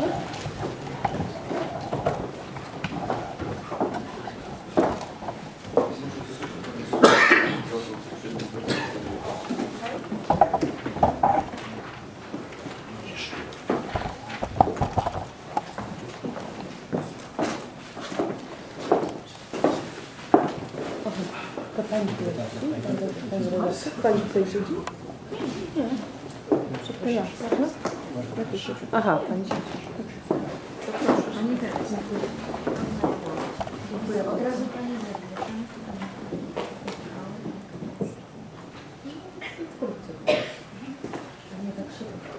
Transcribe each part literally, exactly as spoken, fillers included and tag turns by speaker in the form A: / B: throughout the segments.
A: Pani tutaj siedzi? Nie. Ja. Aha, pani siedzi.
B: Pani teraz. Dziękuję. Od razu pani zabiera. Nie tak szybko.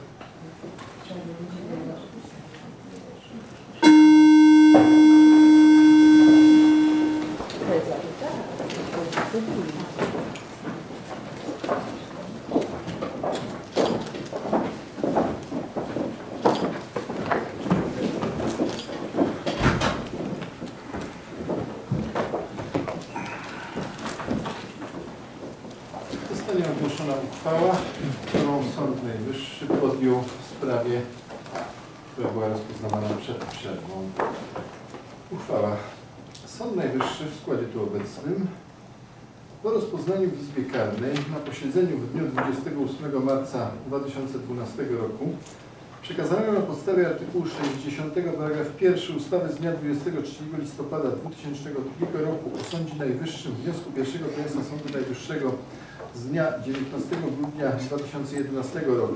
C: Zostanie ogłoszona uchwała, którą Sąd Najwyższy podjął w sprawie, która była rozpoznawana przed przerwą. Uchwała. Sąd Najwyższy w składzie tu obecnym po rozpoznaniu w Izbie Karnej na posiedzeniu w dniu dwudziestego ósmego marca dwa tysiące dwunastego roku przekazano na podstawie artykułu sześćdziesiątego paragraf pierwszy ustawy z dnia dwudziestego trzeciego listopada dwa tysiące drugiego roku o Sądzie Najwyższym wniosku pierwszego prezesa Sądu Najwyższego z dnia dziewiętnastego grudnia dwa tysiące jedenastego roku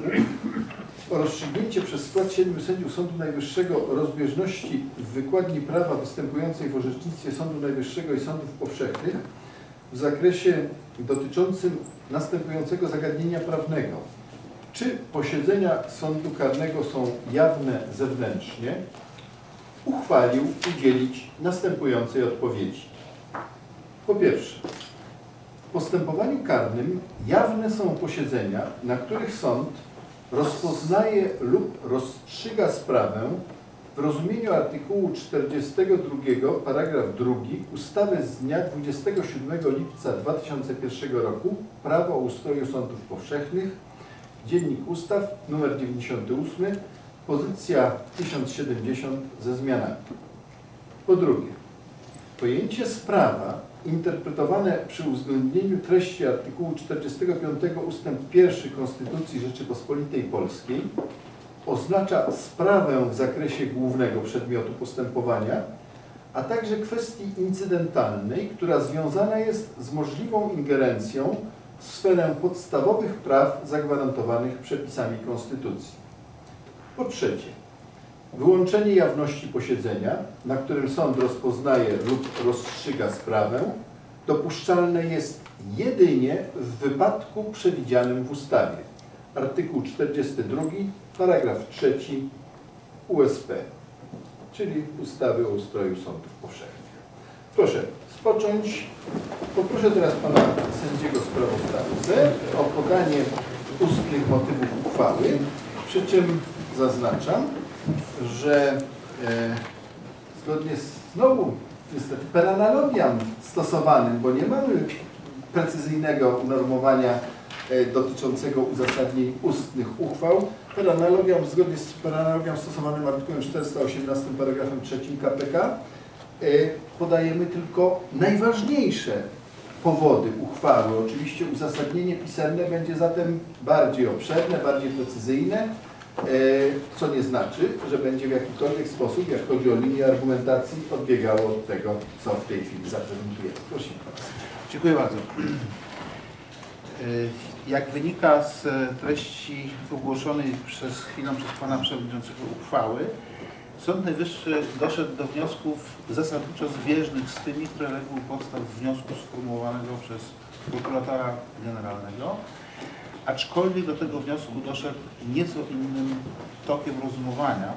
C: o rozstrzygnięcie przez skład siedmiu sędziów Sądu Najwyższego rozbieżności w wykładni prawa występującej w orzecznictwie Sądu Najwyższego i Sądów Powszechnych w zakresie dotyczącym następującego zagadnienia prawnego. Czy posiedzenia sądu karnego są jawne zewnętrznie? Uchwalił udzielić następującej odpowiedzi. Po pierwsze, w postępowaniu karnym jawne są posiedzenia, na których sąd rozpoznaje lub rozstrzyga sprawę w rozumieniu artykułu czterdziestego drugiego paragraf drugi ustawy z dnia dwudziestego siódmego lipca dwa tysiące pierwszego roku Prawo o ustroju sądów powszechnych, Dziennik Ustaw nr dziewięćdziesiąty ósmy, pozycja tysiąc siedemdziesiąt ze zmianami. Po drugie, pojęcie sprawa interpretowane przy uwzględnieniu treści artykułu czterdziestego piątego ustęp pierwszy Konstytucji Rzeczypospolitej Polskiej oznacza sprawę w zakresie głównego przedmiotu postępowania, a także kwestii incydentalnej, która związana jest z możliwą ingerencją w sferę podstawowych praw zagwarantowanych przepisami Konstytucji. Po trzecie, wyłączenie jawności posiedzenia, na którym sąd rozpoznaje lub rozstrzyga sprawę, dopuszczalne jest jedynie w wypadku przewidzianym w ustawie. Artykuł czterdziesty drugi, paragraf trzeci U S P, czyli ustawy o ustroju sądów powszechnych. Proszę spocząć. Poproszę teraz pana sędziego sprawozdawcę o podanie ustnych motywów uchwały, przy czym zaznaczam, że e, zgodnie z znowu niestety per analogiam stosowanym, bo nie mamy precyzyjnego unormowania e, dotyczącego uzasadnień ustnych uchwał, per analogiam, zgodnie z per analogiam stosowanym artykułem czterysta osiemnastym paragrafem trzecim K P K e, podajemy tylko najważniejsze powody uchwały. Oczywiście uzasadnienie pisemne będzie zatem bardziej obszerne, bardziej precyzyjne, co nie znaczy, że będzie w jakikolwiek sposób, jak chodzi o linię argumentacji, odbiegało od tego, co w tej chwili zaprezentujemy. Proszę bardzo.
D: Dziękuję bardzo. Jak wynika z treści ogłoszonej przez chwilę przez Pana Przewodniczącego uchwały, Sąd Najwyższy doszedł do wniosków zasadniczo zbieżnych z tymi, które legły u podstaw wniosku sformułowanego przez prokuratora generalnego, aczkolwiek do tego wniosku doszedł nieco innym tokiem rozumowania.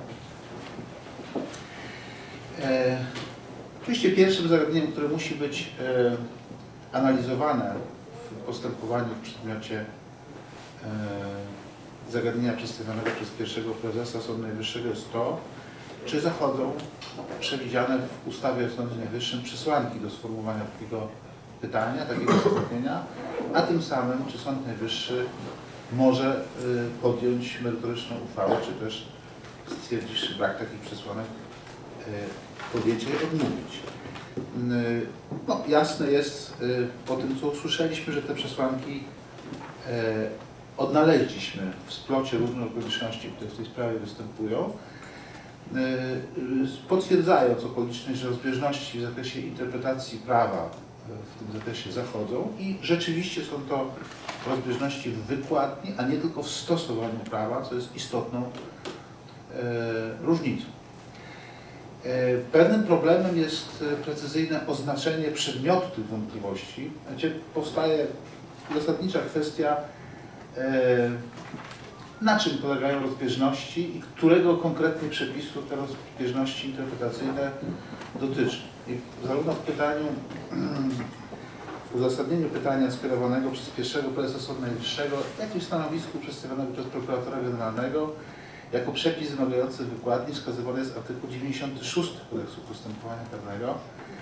D: E, oczywiście pierwszym zagadnieniem, które musi być e, analizowane w postępowaniu w przedmiocie e, zagadnienia przedstawionego przez pierwszego prezesa Sądu Najwyższego jest to, czy zachodzą przewidziane w ustawie o Sądzie Najwyższym przesłanki do sformułowania takiego pytania, takiego zagadnienia, a tym samym, czy Sąd Najwyższy może podjąć merytoryczną uchwałę, czy też stwierdziwszy brak takich przesłanek, podjęcie odmówić. No, jasne jest po tym, co usłyszeliśmy, że te przesłanki odnaleźliśmy w splocie różnych okoliczności, które w tej sprawie występują, potwierdzając okoliczność, że rozbieżności w zakresie interpretacji prawa w tym zakresie zachodzą i rzeczywiście są to rozbieżności w wykładni, a nie tylko w stosowaniu prawa, co jest istotną różnicą. Pewnym problemem jest precyzyjne oznaczenie przedmiotu tych wątpliwości. Znaczy, powstaje zasadnicza kwestia, na czym polegają rozbieżności i którego konkretnie przepisu te rozbieżności interpretacyjne dotyczą. I zarówno w pytaniu, w uzasadnieniu pytania skierowanego przez pierwszego prezesa Sądu Najwyższego, jak i w stanowisku przedstawionego przez prokuratora generalnego, jako przepis wymagający wykładni wskazywany jest artykuł dziewięćdziesiąty szósty Kodeksu Postępowania Karnego.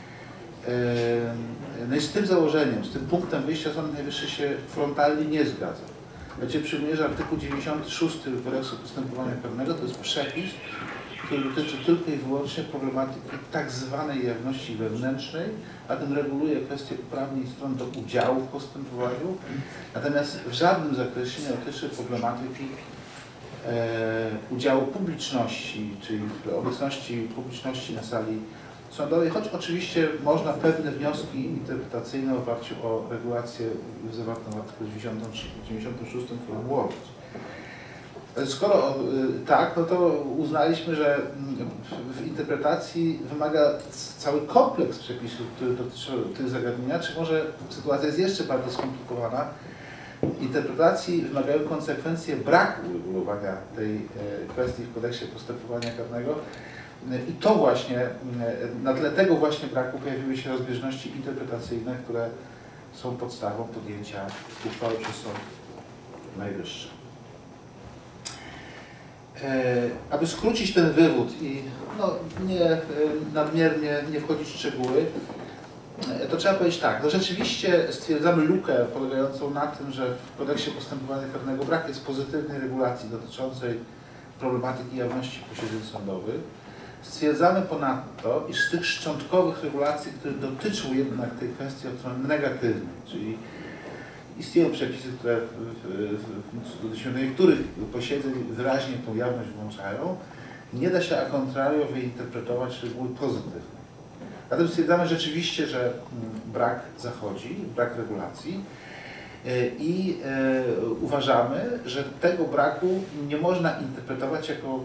D: No i z tym założeniem, z tym punktem wyjścia Sąd Najwyższy się frontalnie nie zgadza. Znaczy przyjmuje, że artykuł dziewięćdziesiąty szósty Kodeksu Postępowania Karnego to jest przepis, który dotyczy tylko i wyłącznie problematyki tak zwanej jawności wewnętrznej, a tym reguluje kwestię uprawnień stron do udziału w postępowaniu, natomiast w żadnym zakresie nie dotyczy problematyki e, udziału publiczności, czyli obecności publiczności na sali sądowej, choć oczywiście można pewne wnioski interpretacyjne w oparciu o regulację zawartą w artykule dziewięćdziesiątym szóstym formułować. Skoro tak, no to uznaliśmy, że w interpretacji wymaga cały kompleks przepisów, który dotyczy tych zagadnienia, czy może sytuacja jest jeszcze bardziej skomplikowana. Interpretacji wymagają konsekwencje braku uregulowania tej kwestii w kodeksie postępowania karnego i to właśnie, na tle tego właśnie braku pojawiły się rozbieżności interpretacyjne, które są podstawą podjęcia uchwały przez Sąd Najwyższy. E, aby skrócić ten wywód i no, nie e, nadmiernie nie wchodzić w szczegóły, e, to trzeba powiedzieć tak, no rzeczywiście stwierdzamy lukę polegającą na tym, że w kodeksie postępowania karnego brak jest pozytywnej regulacji dotyczącej problematyki jawności posiedzeń sądowych. Stwierdzamy ponadto, iż z tych szczątkowych regulacji, które dotyczą jednak tej kwestii od strony negatywnej, czyli istnieją przepisy, które do niektórych posiedzeń wyraźnie tą jawność włączają, nie da się a contrario wyinterpretować reguły pozytywne. Zatem stwierdzamy rzeczywiście, że brak zachodzi, brak regulacji i uważamy, że tego braku nie można interpretować jako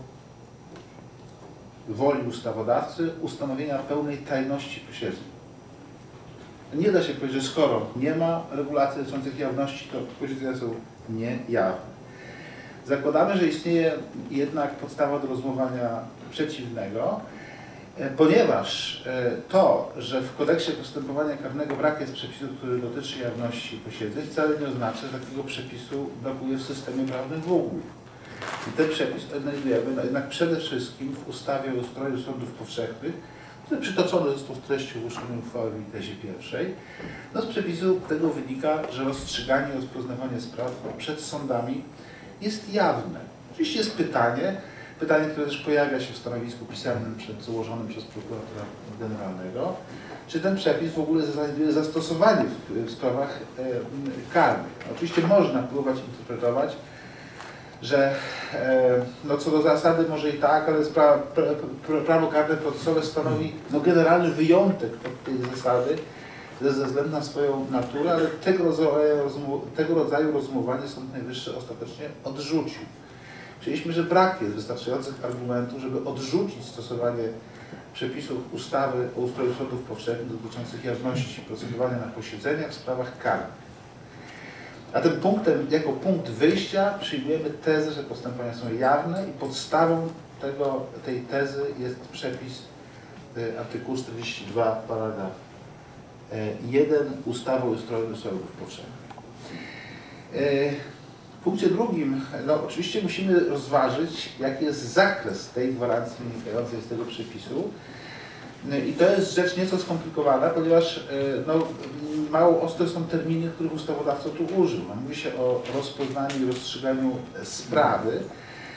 D: woli ustawodawcy ustanowienia pełnej tajności posiedzeń. Nie da się powiedzieć, że skoro nie ma regulacji dotyczących jawności, to posiedzenia są niejawne. Zakładamy, że istnieje jednak podstawa do rozumowania przeciwnego, ponieważ to, że w kodeksie postępowania karnego brak jest przepisu, który dotyczy jawności posiedzeń, wcale nie oznacza, że takiego przepisu brakuje w systemie prawnym w ogóle. I ten przepis odnajdujemy jednak przede wszystkim w ustawie o ustroju sądów powszechnych, który przytoczony został w treści ogłoszonej uchwały w literze pierwszej. No z przepisu tego wynika, że rozstrzyganie i rozpoznawanie spraw przed sądami jest jawne. Oczywiście jest pytanie, pytanie, które też pojawia się w stanowisku pisemnym przed złożonym przez prokuratora generalnego, czy ten przepis w ogóle znajduje zastosowanie w, w sprawach e, karnych. Oczywiście można próbować interpretować, że e, no co do zasady może i tak, ale pra, pra, pra, prawo karne procesowe stanowi no, generalny wyjątek od tej zasady ze względu na swoją naturę, ale tego rodzaju, tego rodzaju rozumowanie Sąd Najwyższy ostatecznie odrzucił. Przyjęliśmy, że brak jest wystarczających argumentów, żeby odrzucić stosowanie przepisów ustawy o ustroju sądów powszechnych dotyczących jawności procedowania na posiedzeniach w sprawach karnych. A tym punktem, jako punkt wyjścia przyjmujemy tezę, że postępowania są jawne i podstawą tego, tej tezy jest przepis y, artykułu czterdzieści dwa, paragraf jeden ustawy o ustroju sądów powszechnych. Y, w punkcie drugim, no oczywiście musimy rozważyć, jaki jest zakres tej gwarancji wynikającej z tego przepisu. I to jest rzecz nieco skomplikowana, ponieważ no, mało ostre są terminy, których ustawodawca tu użył. Mówi się o rozpoznaniu i rozstrzyganiu sprawy.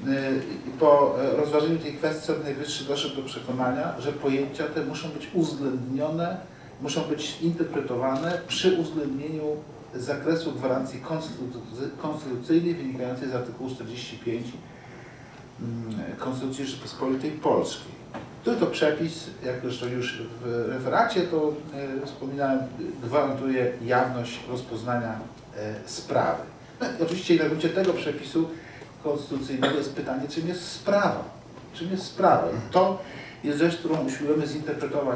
D: Po rozważeniu tej kwestii Sąd Najwyższy doszedł do przekonania, że pojęcia te muszą być uwzględnione, muszą być interpretowane przy uwzględnieniu zakresu gwarancji konstytucyjnej wynikającej z artykułu czterdzieści pięć Konstytucji Rzeczypospolitej Polskiej. Tu to przepis, jak zresztą już w referacie to e, wspominałem, gwarantuje jawność rozpoznania e, sprawy. No, oczywiście na gruncie tego przepisu konstytucyjnego jest pytanie, czym jest sprawa. Czym jest sprawa? I to jest rzecz, którą usiłujemy zinterpretować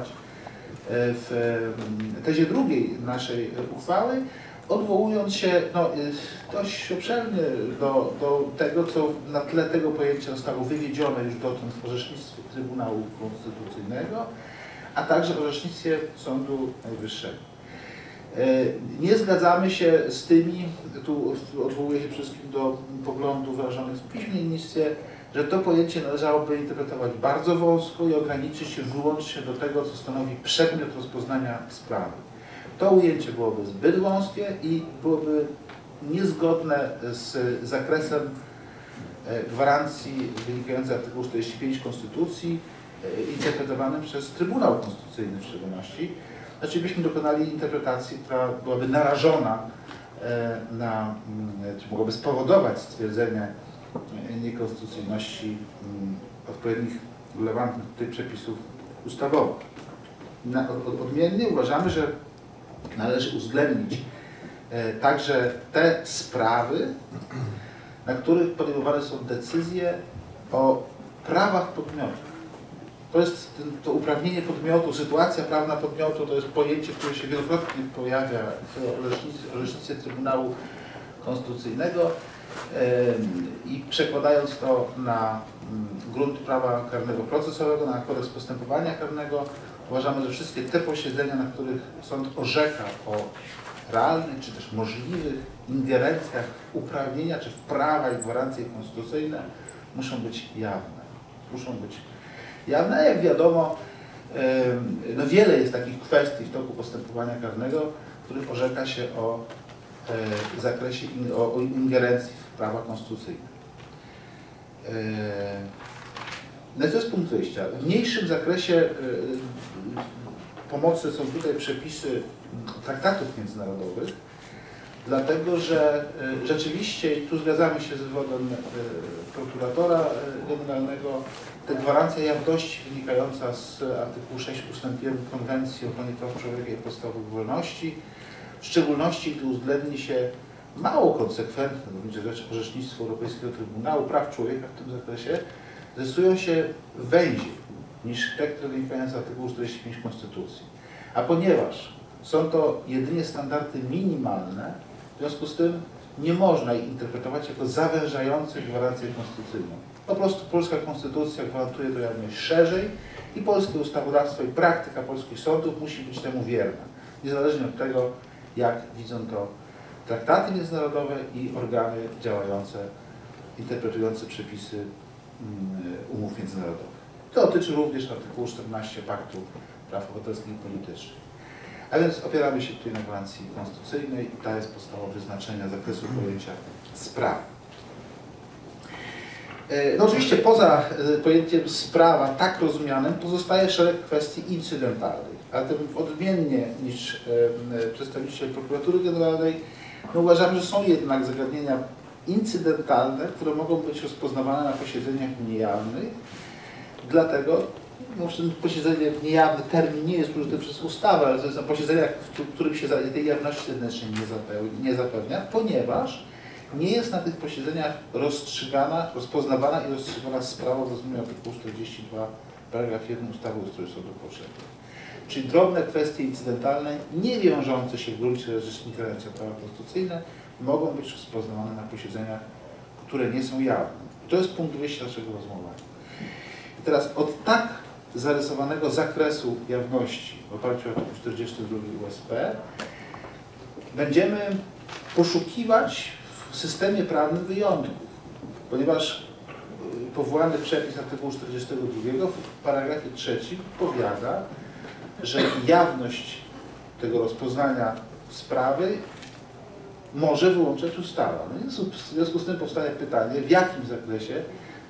D: w tezie drugiej naszej uchwały, odwołując się no, dość obszernie do, do tego, co na tle tego pojęcia zostało wywiedzione już dotąd w orzecznictwie Trybunału Konstytucyjnego, a także w orzecznictwie Sądu Najwyższego. Nie zgadzamy się z tymi, tu odwołuję się przede wszystkim do poglądów wyrażonych w piśmiennictwie, że to pojęcie należałoby interpretować bardzo wąsko i ograniczyć się wyłącznie do tego, co stanowi przedmiot rozpoznania sprawy. To ujęcie byłoby zbyt wąskie i byłoby niezgodne z zakresem gwarancji wynikającej z artykułu czterdzieści pięć Konstytucji, interpretowanym przez Trybunał Konstytucyjny w szczególności. Znaczy byśmy dokonali interpretacji, która byłaby narażona na, czy mogłaby spowodować stwierdzenie niekonstytucyjności odpowiednich relevantnych tutaj przepisów ustawowych. Na, od, odmiennie uważamy, że należy uwzględnić e, także te sprawy, na których podejmowane są decyzje o prawach podmiotu. To jest ten, to uprawnienie podmiotu, sytuacja prawna podmiotu, to jest pojęcie, które się wielokrotnie pojawia w orzecznictwie, orzecznictwie Trybunału Konstytucyjnego e, i przekładając to na m, grunt prawa karnego procesowego, na kodeks postępowania karnego, uważamy, że wszystkie te posiedzenia, na których sąd orzeka o realnych czy też możliwych ingerencjach w uprawnienia czy w prawa i gwarancje konstytucyjne muszą być jawne. Muszą być jawne, a jak wiadomo, no wiele jest takich kwestii w toku postępowania karnego, w których orzeka się o zakresie, o, o ingerencji w prawa konstytucyjne. No to jest punkt wyjścia. W mniejszym zakresie pomocy są tutaj przepisy traktatów międzynarodowych, dlatego że rzeczywiście, i tu zgadzamy się z wywodem prokuratora generalnego, te gwarancja jawności wynikająca z artykułu sześć ustęp jeden Konwencji o ochronie praw człowieka i podstawowych wolności, w szczególności gdy uwzględni się mało konsekwentne, w gruncie rzeczy, orzecznictwo Europejskiego Trybunału Praw Człowieka w tym zakresie, zdecydują się węziej niż te, które wynikają z artykułu czterdzieści pięć Konstytucji. A ponieważ są to jedynie standardy minimalne, w związku z tym nie można ich interpretować jako zawężające gwarancję konstytucyjną. Po prostu polska konstytucja gwarantuje to jawność szerzej i polskie ustawodawstwo i praktyka polskich sądów musi być temu wierna, niezależnie od tego, jak widzą to traktaty międzynarodowe i organy działające, interpretujące przepisy umów międzynarodowych. To dotyczy również artykułu czternaście Paktu Praw Obywatelskich i Politycznych. A więc opieramy się tutaj na gwarancji konstytucyjnej i ta jest podstawa wyznaczenia zakresu pojęcia sprawy. No oczywiście poza pojęciem sprawa tak rozumianym pozostaje szereg kwestii incydentalnych, a tym odmiennie niż przedstawiciel prokuratury generalnej no uważamy, że są jednak zagadnienia incydentalne, które mogą być rozpoznawane na posiedzeniach niejawnych, dlatego no, posiedzenie niejawne, termin nie jest użyty przez ustawę, ale to jest na posiedzeniach, w którym się tej jawności zewnętrznej nie zapewnia, ponieważ nie jest na tych posiedzeniach rozstrzygana, rozpoznawana i rozstrzygana sprawa w rozumieniu artykułu czterdzieści dwa paragraf jeden ustawy o ustroju sądów powszechnych. Czyli drobne kwestie incydentalne, nie wiążące się w gruncie rzecznika prawa konstytucyjne, mogą być rozpoznawane na posiedzeniach, które nie są jawne. To jest punkt wyjścia naszego rozmowania. I teraz od tak zarysowanego zakresu jawności w oparciu o artykuł czterdziesty drugi U S P będziemy poszukiwać w systemie prawnym wyjątków, ponieważ powołany przepis artykułu czterdziestego drugiego w paragrafie trzecim powiada, że jawność tego rozpoznania sprawy może wyłączać ustawa. No w związku z tym powstaje pytanie, w jakim zakresie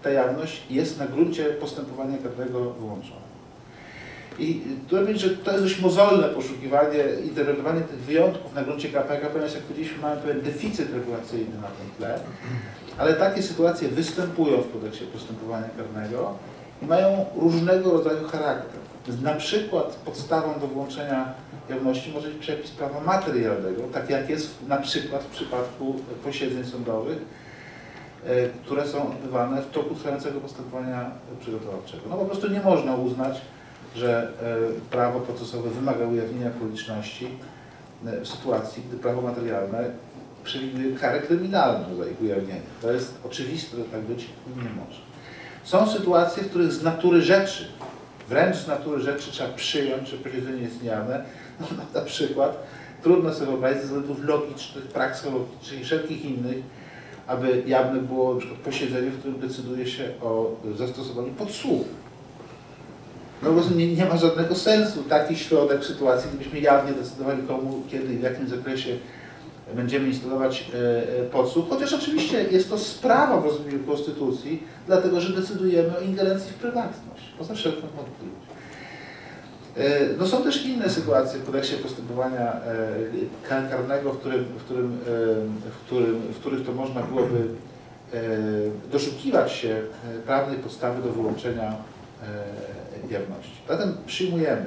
D: ta jawność jest na gruncie postępowania karnego wyłączona. I tu powiedzieć, że to jest dość mozolne poszukiwanie, interpretowanie tych wyjątków na gruncie K P K, ponieważ jak powiedzieliśmy, mamy pewien deficyt regulacyjny na tym tle, ale takie sytuacje występują w kodeksie postępowania karnego i mają różnego rodzaju charakter. Na przykład podstawą do włączenia jawności może być przepis prawa materialnego, tak jak jest na przykład w przypadku posiedzeń sądowych, które są odbywane w toku trwającego postępowania przygotowawczego. No po prostu nie można uznać, że prawo procesowe wymaga ujawnienia okoliczności w sytuacji, gdy prawo materialne przewiduje karę kryminalną za ich ujawnienie. To jest oczywiste, że tak być nie może. Są sytuacje, w których z natury rzeczy, wręcz z natury rzeczy trzeba przyjąć, że posiedzenie jest niejawne. No, na przykład trudno sobie wyobrazić ze względów logicznych, praksologicznych i wszelkich innych, aby jawne było na przykład posiedzenie, w którym decyduje się o zastosowaniu podsłuchu. No po prostu nie, nie ma żadnego sensu taki środek w sytuacji, gdybyśmy jawnie decydowali komu, kiedy i w jakim zakresie będziemy instalować e, podsłuch, chociaż oczywiście jest to sprawa w rozumieniu konstytucji, dlatego że decydujemy o ingerencji w prywatność, poza wszelką wątpliwość. E, no są też inne sytuacje w kodeksie postępowania e, karnego, w, którym, w, którym, e, w, którym, w których to można byłoby e, doszukiwać się prawnej podstawy do wyłączenia e, jawności. Zatem przyjmujemy,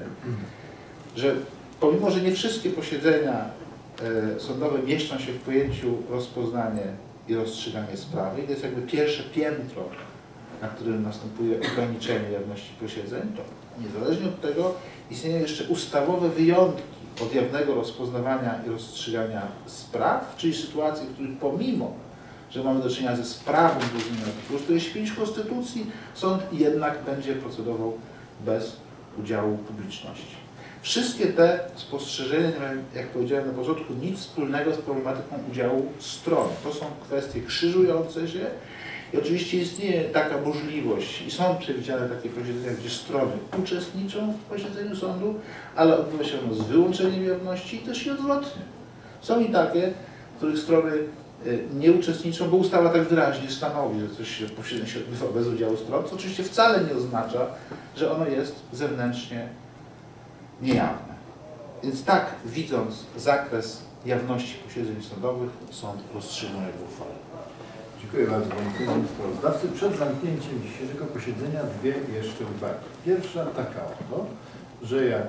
D: że pomimo, że nie wszystkie posiedzenia sądowe mieszczą się w pojęciu rozpoznanie i rozstrzyganie sprawy i to jest jakby pierwsze piętro, na którym następuje ograniczenie jawności posiedzeń, to niezależnie od tego istnieją jeszcze ustawowe wyjątki od jawnego rozpoznawania i rozstrzygania spraw, czyli sytuacje, w których pomimo, że mamy do czynienia ze sprawą w rozumieniu artykułu czterdzieści pięć Konstytucji, sąd jednak będzie procedował bez udziału publiczności. Wszystkie te spostrzeżenia nie mają, jak powiedziałem na początku, nic wspólnego z problematyką udziału stron. To są kwestie krzyżujące się i oczywiście istnieje taka możliwość i są przewidziane takie posiedzenia, gdzie strony uczestniczą w posiedzeniu sądu, ale odbywa się ono z wyłączeniem jawności i też i odwrotnie. Są i takie, w których strony nie uczestniczą, bo ustawa tak wyraźnie stanowi, że coś posiedzenie się odbywa bez udziału stron, co oczywiście wcale nie oznacza, że ono jest zewnętrznie niejawne. Więc tak, widząc zakres jawności posiedzeń sądowych, sąd rozstrzygnął jak w uchwale.
C: Dziękuję bardzo panu sędziemu sprawozdawcy. Przed zamknięciem dzisiejszego posiedzenia dwie jeszcze uwagi. Pierwsza taka oto, że jak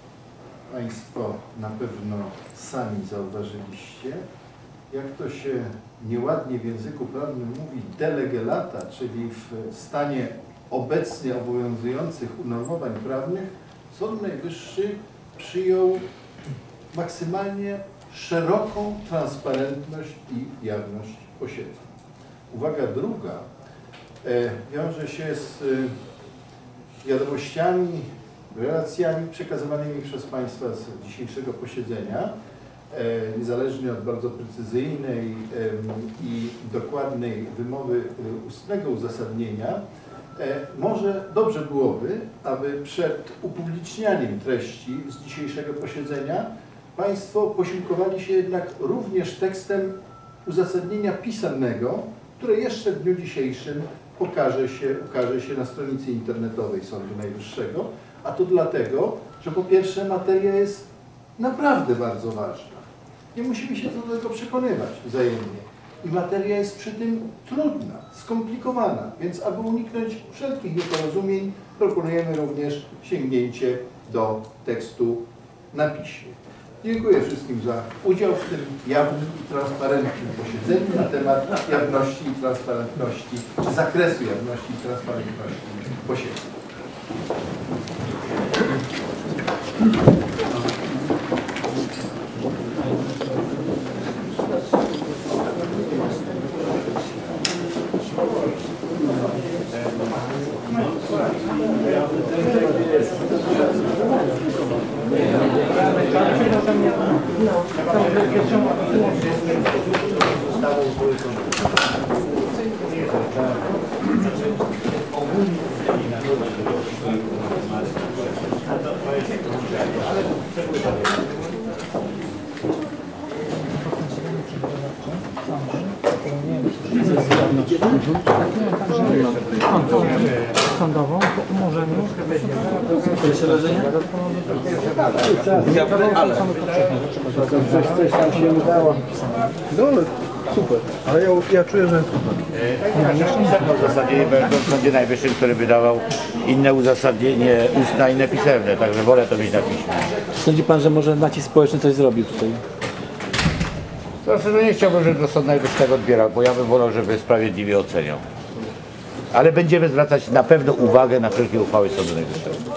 C: państwo na pewno sami zauważyliście, jak to się nieładnie w języku prawnym mówi de lege lata, czyli w stanie obecnie obowiązujących unormowań prawnych, Sąd Najwyższy przyjął maksymalnie szeroką transparentność i jawność posiedzeń. Uwaga druga e, wiąże się z e, wiadomościami, relacjami przekazywanymi przez Państwa z dzisiejszego posiedzenia, e, niezależnie od bardzo precyzyjnej e, i dokładnej wymowy e, ustnego uzasadnienia. Może dobrze byłoby, aby przed upublicznianiem treści z dzisiejszego posiedzenia Państwo posiłkowali się jednak również tekstem uzasadnienia pisemnego, które jeszcze w dniu dzisiejszym pokaże się, ukaże się na stronicy internetowej Sądu Najwyższego, a to dlatego, że po pierwsze materia jest naprawdę bardzo ważna. Nie musimy się do tego przekonywać wzajemnie. I materia jest przy tym trudna, skomplikowana, więc aby uniknąć wszelkich nieporozumień, proponujemy również sięgnięcie do tekstu na piśmie. Dziękuję wszystkim za udział w tym jawnym i transparentnym posiedzeniu na temat jawności i transparentności, czy zakresu jawności i transparentności posiedzeń.
A: Nie
E: sądową po umorzeniu.
F: Coś tam się udało. No ale super. Ale ja, ja czuję, że
G: W zasadzie będę w Sądzie Najwyższym, który wydawał inne uzasadnienie ustne, inne pisemne, także wolę to mieć na piśmie.
F: sądzi pan, że może nacisk społeczny coś zrobił tutaj?
G: Znaczy, no nie chciałbym, żeby do Sądu Najwyższego odbierał, bo ja bym wolał, żeby sprawiedliwie oceniał. Ale będziemy zwracać na pewno uwagę na wszelkie uchwały Sądu Najwyższego.